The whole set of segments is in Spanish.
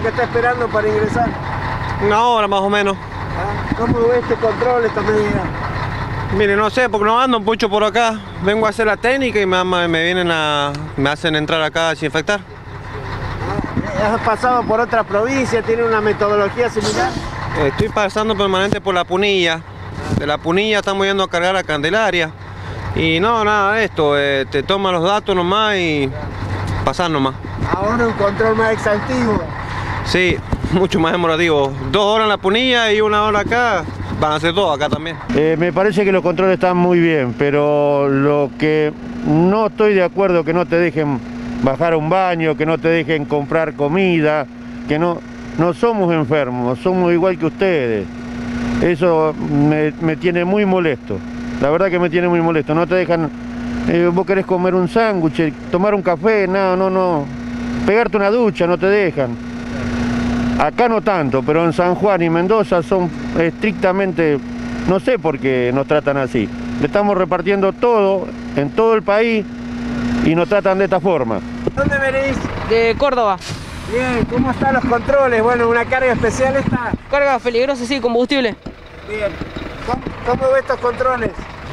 que está esperando para ingresar? Una hora más o menos. ¿Cómo ves este control esta medida? Mire, no sé, porque no ando mucho por acá. Vengo a hacer la técnica y me hacen entrar acá a desinfectar. ¿Has pasado por otra provincia? ¿Tiene una metodología similar? Estoy pasando permanente por La Punilla. De La Punilla estamos yendo a cargar a Candelaria. Y no, nada de esto, te toman los datos nomás y pasar nomás. Ahora un control más exhaustivo. Sí, mucho más demorativo. 2 horas en La Punilla y 1 hora acá. Van a ser 2 acá también. Me parece que los controles están muy bien, pero lo que no estoy de acuerdo que no te dejen bajar a un baño, que no te dejen comprar comida, que no somos enfermos, somos igual que ustedes. Eso me tiene muy molesto. La verdad que me tiene muy molesto. No te dejan, vos querés comer un sándwich, tomar un café, no. Pegarte una ducha, no te dejan. Acá no tanto, pero en San Juan y Mendoza son estrictamente, no sé por qué nos tratan así. Le estamos repartiendo todo en todo el país y nos tratan de esta forma. ¿Dónde venís? De Córdoba. Bien, ¿cómo están los controles? Bueno, una carga especial esta. Carga peligrosa, sí, combustible. Bien. ¿Cómo ves estos controles?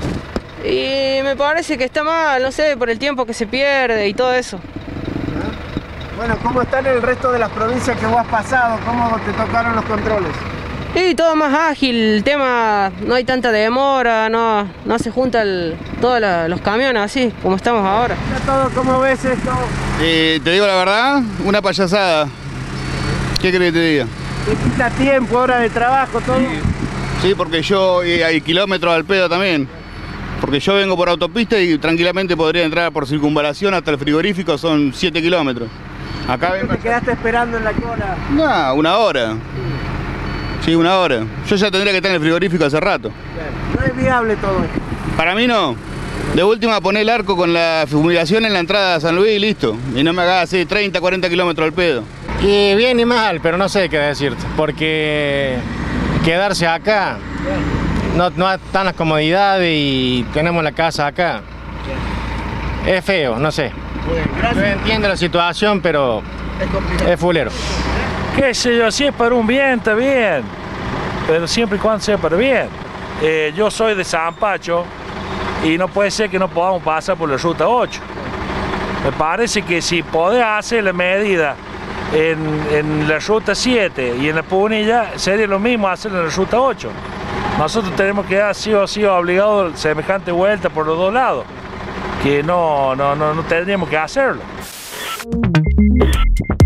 Y me parece que está mal, no sé, por el tiempo que se pierde y todo eso. Bueno, ¿cómo están el resto de las provincias que vos has pasado? ¿Cómo te tocaron los controles? Y todo más ágil, el tema, no hay tanta demora, no se juntan todos los camiones así, como estamos ahora. Todo, ¿cómo ves esto? Te digo la verdad, una payasada. ¿Qué querés que te diga? ¿Te quita tiempo, hora de trabajo, todo? Sí, porque yo hay kilómetros al pedo también. Porque yo vengo por autopista y tranquilamente podría entrar por circunvalación hasta el frigorífico, son 7 kilómetros. Acá ¿Te quedaste esperando en la cola? No, 1 hora. Sí, 1 hora. Yo ya tendría que estar en el frigorífico hace rato. No es viable todo esto. Para mí no. De última poné el arco con la fumigación en la entrada a San Luis y listo. Y no me hagas así 30, 40 kilómetros al pedo. Y bien y mal, pero no sé qué decirte. Porque quedarse acá, no están las comodidades y tenemos la casa acá. Es feo, no sé. Yo entiendo la situación, pero es fulero. Qué sé yo, si es para un bien, está bien. Pero siempre y cuando sea para bien. Yo soy de Zampacho y no puede ser que no podamos pasar por la ruta 8. Me parece que si podés hacer la medida en la ruta 7 y en la Punilla, sería lo mismo hacerlo en la ruta 8. Nosotros tenemos que dar sí o sí obligado semejante vuelta por los dos lados, que no tendríamos que hacerlo.